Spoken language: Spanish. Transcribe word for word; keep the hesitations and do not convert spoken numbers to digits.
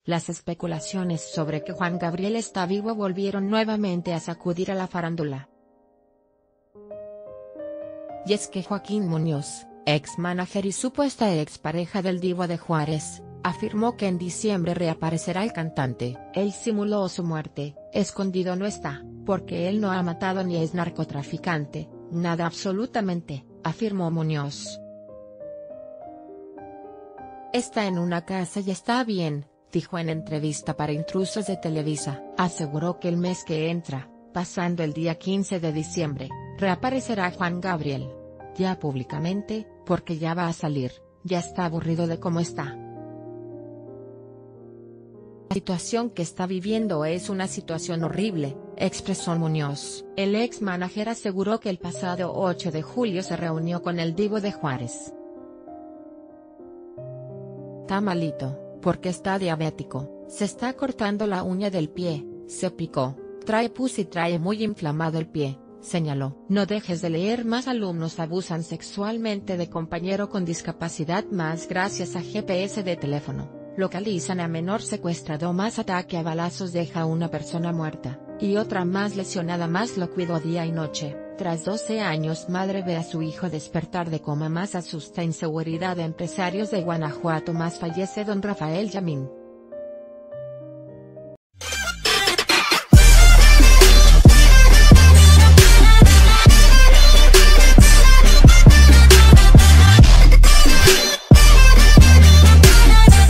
las especulaciones sobre que Juan Gabriel está vivo volvieron nuevamente a sacudir a la farándula. Y es que Joaquín Muñoz, ex manager y supuesta expareja del Divo de Juárez, afirmó que en diciembre reaparecerá el cantante. Él simuló su muerte, escondido no está, porque él no ha matado ni es narcotraficante, nada absolutamente, afirmó Muñoz. Está en una casa y está bien, dijo en entrevista para Intrusos de Televisa. Aseguró que el mes que entra, pasando el día quince de diciembre, reaparecerá Juan Gabriel. Ya públicamente, porque ya va a salir, ya está aburrido de cómo está. La situación que está viviendo es una situación horrible, expresó Muñoz. El ex manager aseguró que el pasado ocho de julio se reunió con el Divo de Juárez. Está malito, porque está diabético, se está cortando la uña del pie, se picó, trae pus y trae muy inflamado el pie, señaló. No dejes de leer. Más alumnos abusan sexualmente de compañero con discapacidad. Más gracias a G P S de teléfono, localizan a menor secuestrado. Más ataque a balazos deja una persona muerta, y otra más lesionada. Más lo cuidó día y noche. Tras doce años madre ve a su hijo despertar de coma. Más asusta inseguridad de empresarios de Guanajuato. Más fallece don Rafael Yamín.